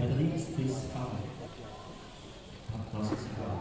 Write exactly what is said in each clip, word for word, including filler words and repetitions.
Athletes, please come. Across the crowd.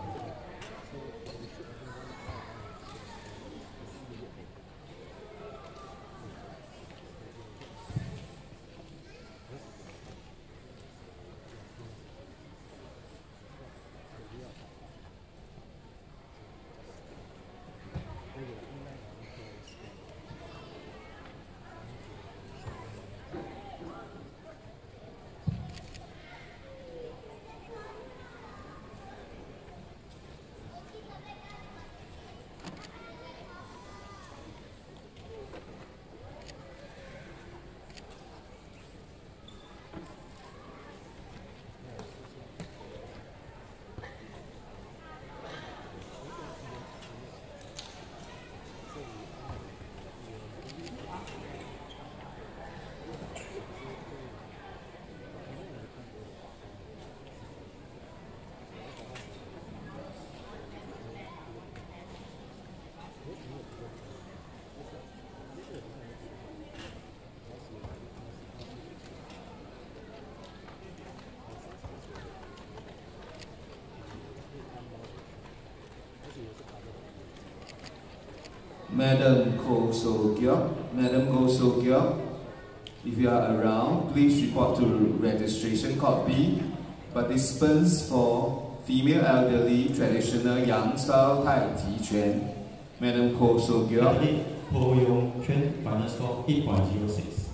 Madam Ko So Gyok, Madam Ko So Gyok, if you are around, please report to registration code B. Participants for female elderly traditional Yang style Tai Ti Chuan, Madam Ko So Gyok. Athlete Po Yong Chuan, final score eight point zero six.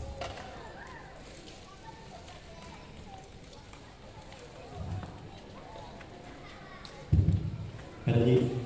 Athlete